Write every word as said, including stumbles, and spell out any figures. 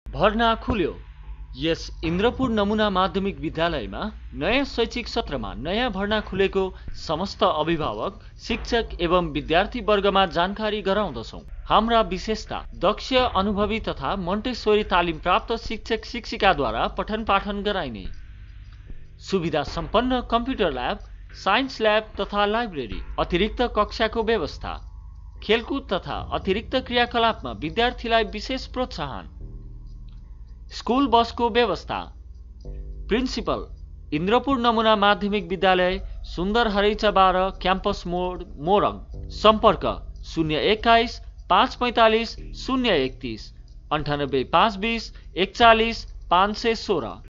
भर्ना खुल्यो। यस इन्द्रपुर नमुना माध्यमिक विद्यालयमा नयाँ शैक्षिक सत्रमा नयाँ भर्ना खुलेको समस्त अभिभावक, शिक्षक एवं विद्यार्थी वर्गमा जानकारी गराउँदछौँ। हाम्रा विशेषता दक्ष, अनुभवी तथा मोन्टेसोरी तालिम प्राप्त शिक्षक शिक्षिकाद्वारा पठन पाठन गराइने, सुविधा सम्पन्न कम्प्युटर ल्याब, साइन्स ल्याब तथा लाइब्रेरी, अतिरिक्त कक्षाको व्यवस्था, खेलकुद तथा अतिरिक्त क्रियाकलापमा विद्यार्थीलाई विशेष प्रोत्साहन, स्कुल बसको व्यवस्था। प्रिन्सिपल इन्द्रपुर नमुना माध्यमिक विद्यालय, सुन्दर हरैचा बाह्र, क्याम्पस मोड, मोरङ। सम्पर्क शून्य एक्काइस पाँच पैँतालिस शून्य एकतिस अन्ठानब्बे पाँच बिस एकचालिस पाँच सय सोह्र।